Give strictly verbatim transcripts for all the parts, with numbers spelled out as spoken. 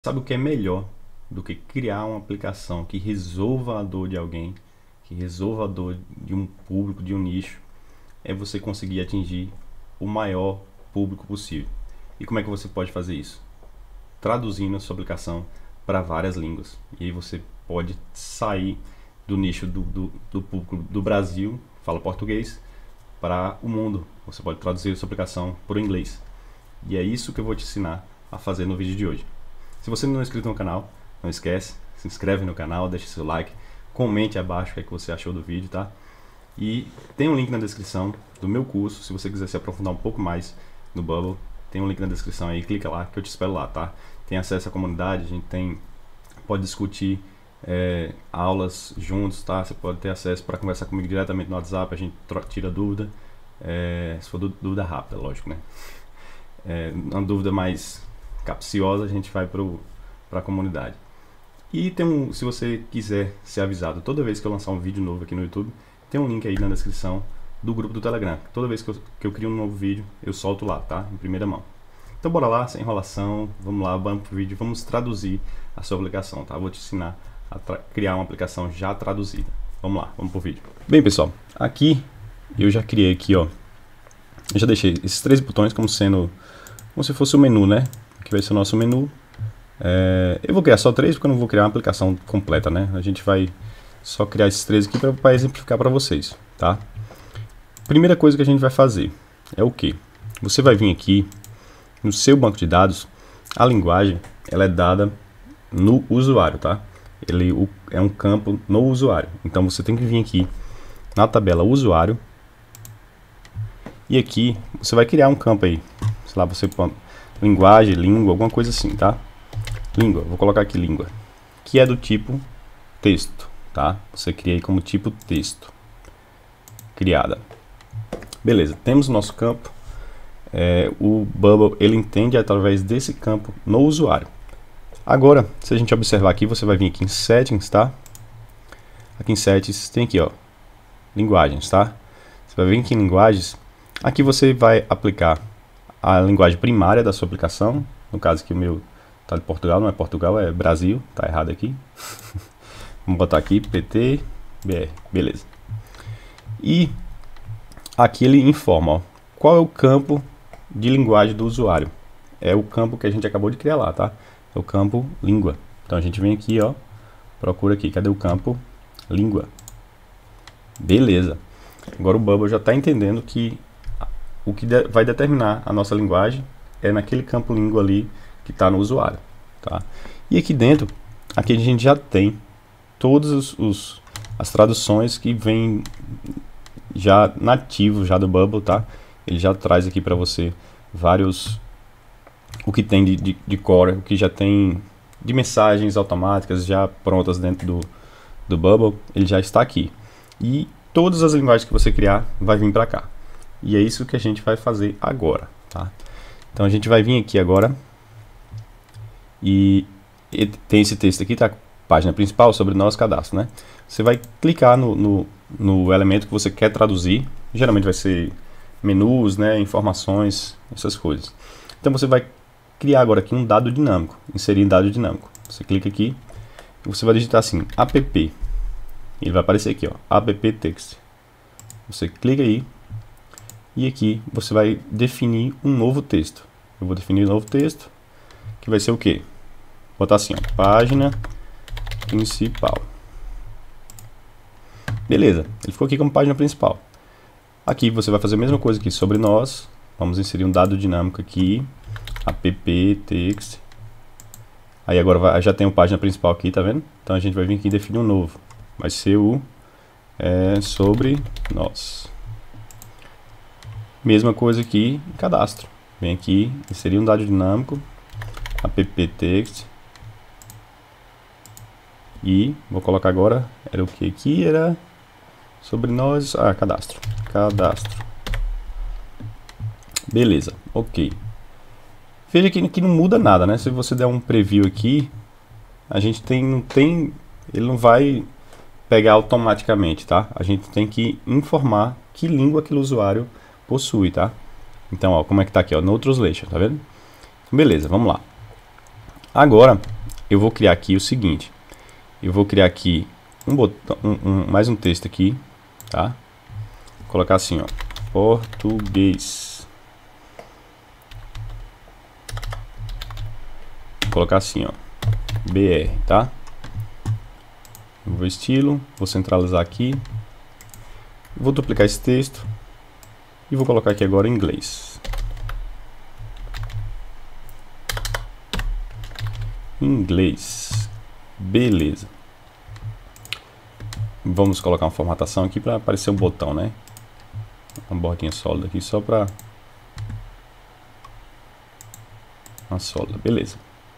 Sabe o que é melhor do que criar uma aplicação que resolva a dor de alguém, que resolva a dor de um público, de um nicho? É você conseguir atingir o maior público possível. E como é que você pode fazer isso? Traduzindo a sua aplicação para várias línguas. E aí você pode sair do nicho do, do, do público do Brasil, fala português, para o mundo. Você pode traduzir a sua aplicação para o inglês. E é isso que eu vou te ensinar a fazer no vídeo de hoje. Se você não é inscrito no canal, não esquece, se inscreve no canal, deixa seu like, comente abaixo o que, é que você achou do vídeo, tá? E tem um link na descrição do meu curso, se você quiser se aprofundar um pouco mais no Bubble, tem um link na descrição aí, clica lá que eu te espero lá, tá? Tem acesso à comunidade, a gente tem, pode discutir é, aulas juntos, tá? Você pode ter acesso para conversar comigo diretamente no WhatsApp, a gente tira dúvida, é, se for dúvida rápida, lógico, né? É, uma dúvida mais capciosa, a gente vai para a comunidade. E tem um, se você quiser ser avisado toda vez que eu lançar um vídeo novo aqui no YouTube, tem um link aí na descrição do grupo do Telegram. Toda vez que eu, que eu crio um novo vídeo, eu solto lá, tá? Em primeira mão. Então bora lá, sem enrolação, vamos lá, vamos pro vídeo, vamos traduzir a sua aplicação, tá? Eu vou te ensinar a criar uma aplicação já traduzida. Vamos lá, vamos pro vídeo. Bem, pessoal, aqui eu já criei aqui, ó. Eu já deixei esses três botões como sendo, como se fosse o menu, né? Aqui vai ser o nosso menu. É, eu vou criar só três porque eu não vou criar uma aplicação completa, né? A gente vai só criar esses três aqui para exemplificar para vocês, tá? Primeira coisa que a gente vai fazer é o que? Você vai vir aqui no seu banco de dados, a linguagem ela é dada no usuário, tá? Ele o, é um campo no usuário. Então você tem que vir aqui na tabela usuário e aqui você vai criar um campo aí, sei lá, você põe linguagem, língua, alguma coisa assim, tá? Língua, vou colocar aqui língua, que é do tipo texto, tá? Você cria aí como tipo texto, criada. Beleza, temos o nosso campo, é, o Bubble, ele entende através desse campo no usuário. Agora, se a gente observar aqui, você vai vir aqui em Settings, tá? Aqui em Settings, tem aqui, ó, linguagens, tá? Você vai vir aqui em linguagens, aqui você vai aplicar a linguagem primária da sua aplicação, no caso aqui o meu tá de Portugal, não é Portugal, é Brasil, tá errado aqui. Vamos botar aqui P T B R, beleza. E aqui ele informa, ó, qual é o campo de linguagem do usuário. É o campo que a gente acabou de criar lá, tá? É o campo língua. Então a gente vem aqui, ó, procura aqui, cadê o campo língua? Beleza. Agora o Bubble já está entendendo que o que de, vai determinar a nossa linguagem é naquele campo língua ali que está no usuário, tá? E aqui dentro, aqui a gente já tem todas os, os, as traduções que vêm já nativo já do Bubble, tá? Ele já traz aqui para você vários, o que tem de, de, de core, o que já tem de mensagens automáticas já prontas dentro do, do Bubble, ele já está aqui. E todas as linguagens que você criar vai vir para cá. E é isso que a gente vai fazer agora, tá? Então a gente vai vir aqui agora e, e tem esse texto aqui, tá? Página principal sobre nosso cadastro, né? Você vai clicar no, no, no elemento que você quer traduzir. Geralmente vai ser menus, né? Informações, essas coisas. Então você vai criar agora aqui um dado dinâmico, inserir em dado dinâmico. Você clica aqui e você vai digitar assim, app. Ele vai aparecer aqui, ó, app text. Você clica aí. E aqui você vai definir um novo texto. Eu vou definir um novo texto, que vai ser o quê? Vou botar assim, ó, página principal. Beleza, ele ficou aqui como página principal. Aqui você vai fazer a mesma coisa aqui sobre nós. Vamos inserir um dado dinâmico aqui, app text. Aí agora vai, já tem a página principal aqui, tá vendo? Então a gente vai vir aqui e definir um novo. Vai ser o é, sobre nós. Mesma coisa aqui, cadastro. Vem aqui, inserir um dado dinâmico, app text. E vou colocar agora, era o que aqui? Era sobre nós, ah, cadastro. Cadastro. Beleza, ok. Veja que aqui não muda nada, né? Se você der um preview aqui, a gente tem, não tem, ele não vai pegar automaticamente, tá? A gente tem que informar que língua aquele usuário possui, tá? Então, ó, como é que tá aqui, ó, no translation, tá vendo? Beleza, vamos lá. Agora eu vou criar aqui o seguinte, eu vou criar aqui um botão, um, um, mais um texto aqui, tá? Vou colocar assim, ó, português. Vou colocar assim, ó, B R, tá? Vou estilo, vou centralizar aqui, vou duplicar esse texto e vou colocar aqui agora em inglês. Inglês, beleza. Vamos colocar uma formatação aqui para aparecer um botão, né? Uma bordinha sólida aqui só para uma sólida, beleza.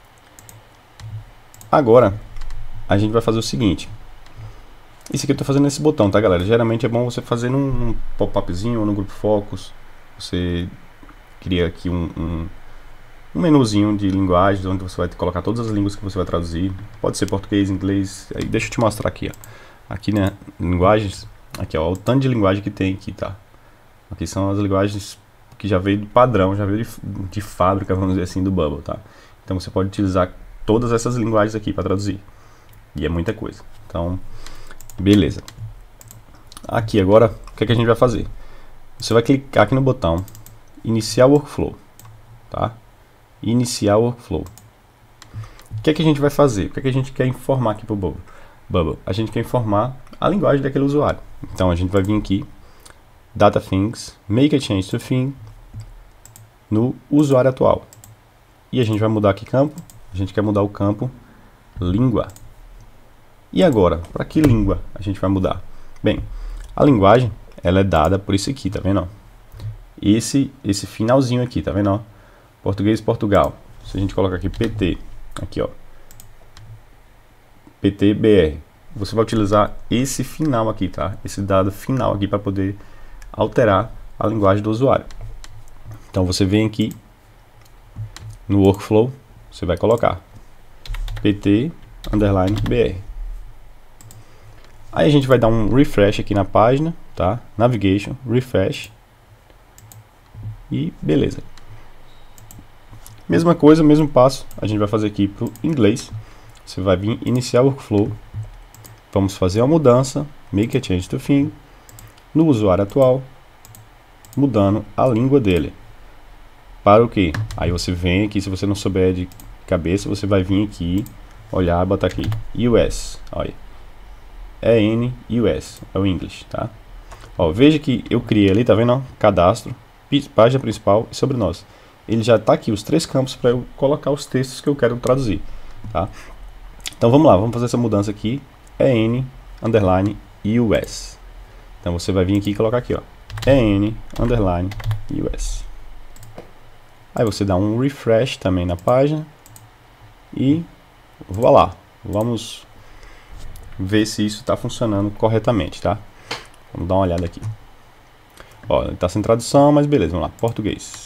Agora a gente vai fazer o seguinte. Isso aqui eu tô fazendo nesse botão, tá, galera? Geralmente é bom você fazer num, num pop-upzinho ou no grupo Focus. Você cria aqui um, um, um menuzinho de linguagens onde você vai colocar todas as línguas que você vai traduzir. Pode ser português, inglês. Aí deixa eu te mostrar aqui, ó. Aqui, né, linguagens. Aqui, ó, o tanto de linguagem que tem aqui, tá? Aqui são as linguagens que já veio do padrão, já veio de, de fábrica, vamos dizer assim, do Bubble, tá? Então você pode utilizar todas essas linguagens aqui para traduzir. E é muita coisa. Então, beleza. Aqui agora, o que é que a gente vai fazer? Você vai clicar aqui no botão Iniciar Workflow, tá? Iniciar Workflow. O que é que a gente vai fazer? O que é que a gente quer informar aqui para o Bubble? Bubble? A gente quer informar a linguagem daquele usuário. Então a gente vai vir aqui, Data Things, Make a Change to Theme, no usuário atual. E a gente vai mudar aqui campo. A gente quer mudar o campo língua. E agora, para que língua a gente vai mudar? Bem, a linguagem, ela é dada por isso aqui, tá vendo? Esse, esse finalzinho aqui, tá vendo? Português, Portugal. Se a gente colocar aqui P T, aqui ó, P T B R, você vai utilizar esse final aqui, tá? Esse dado final aqui para poder alterar a linguagem do usuário. Então você vem aqui no Workflow, você vai colocar P T underline B R. Aí a gente vai dar um refresh aqui na página, tá? Navigation, refresh. E beleza. Mesma coisa, mesmo passo, a gente vai fazer aqui para o inglês. Você vai vir iniciar o workflow. Vamos fazer a mudança, make a change to theme, no usuário atual, mudando a língua dele. Para o que? Aí você vem aqui, se você não souber de cabeça, você vai vir aqui, olhar, botar aqui, U S, olha. E N U S, é o English, tá? Ó, veja que eu criei ali, tá vendo? Ó, cadastro, página principal e sobre nós. Ele já tá aqui, os três campos para eu colocar os textos que eu quero traduzir, tá? Então vamos lá, vamos fazer essa mudança aqui, E N underline U S. Então você vai vir aqui e colocar aqui, ó, E N underline U S. Aí você dá um refresh também na página e voilá, vamos ver se isso está funcionando corretamente, tá? Vamos dar uma olhada aqui. Ó, está sem tradução, mas beleza, vamos lá, português.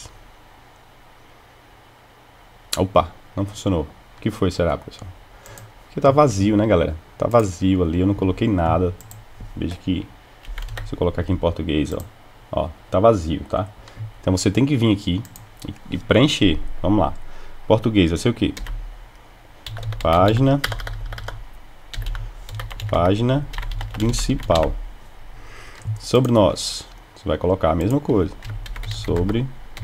Opa, não funcionou. O que foi, será, pessoal? Porque tá vazio, né, galera? Tá vazio ali, eu não coloquei nada. Veja que, se eu colocar aqui em português, ó, ó, tá vazio, tá? Então você tem que vir aqui e, e preencher. Vamos lá. Português, vai ser o quê? Página Página principal. Sobre nós, você vai colocar a mesma coisa. Sobre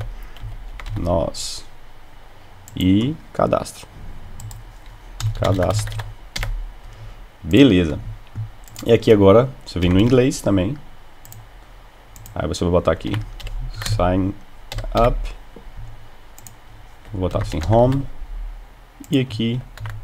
nós. E cadastro. Cadastro. Beleza. E aqui agora, você vem no inglês também. Aí você vai botar aqui sign up. Vou botar assim home. E aqui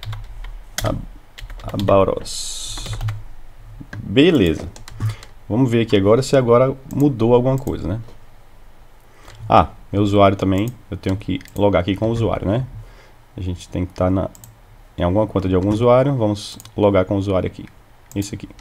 about us. Beleza. Vamos ver aqui agora se agora mudou alguma coisa, né? Ah, meu usuário também, eu tenho que logar aqui com o usuário, né? A gente tem que estar na, em alguma conta de algum usuário. Vamos logar com o usuário aqui. Esse aqui.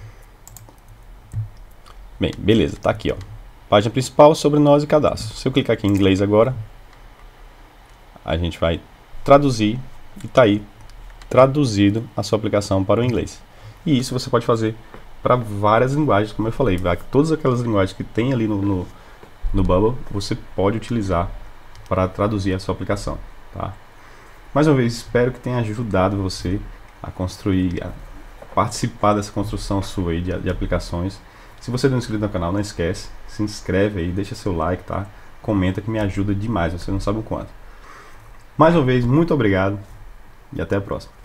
Bem, beleza, tá aqui, ó. Página principal, sobre nós e cadastro. Se eu clicar aqui em inglês agora, a gente vai traduzir e tá aí traduzido a sua aplicação para o inglês. E isso você pode fazer para várias linguagens, como eu falei. Todas aquelas linguagens que tem ali no, no, no Bubble, você pode utilizar para traduzir a sua aplicação, tá? Mais uma vez, espero que tenha ajudado você a construir, a participar dessa construção sua aí de, de aplicações. Se você não é inscrito no canal, não esquece, se inscreve aí, deixa seu like, tá? Comenta que me ajuda demais, você não sabe o quanto. Mais uma vez, muito obrigado e até a próxima.